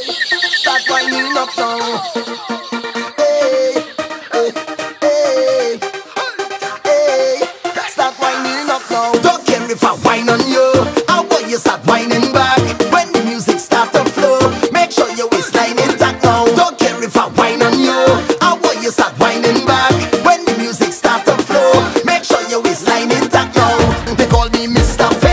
Start winding up now. Hey, hey, hey, hey. Start winding up now. Don't care if I whine on you. I want you start whining back. When the music start to flow, make sure your waistline intact now. Don't care if I whine on you. I want you start whining back. When the music start to flow, make sure your waistline intact now. They call me Mr.